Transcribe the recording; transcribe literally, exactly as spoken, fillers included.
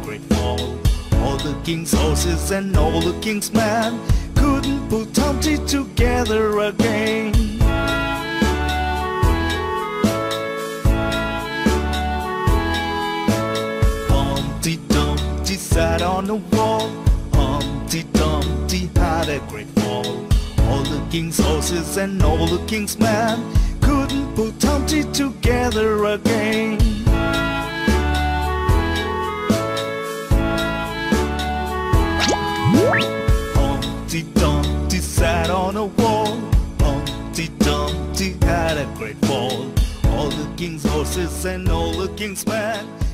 great fall. All the king's horses and all the king's men couldn't put Humpty together again. Humpty Dumpty sat on a wall. Humpty Dumpty had a great fall. All the king's horses and all the king's men couldn't put Humpty together again. Humpty Dumpty sat on a wall. Humpty Dumpty had a great fall. All the king's horses and all the king's men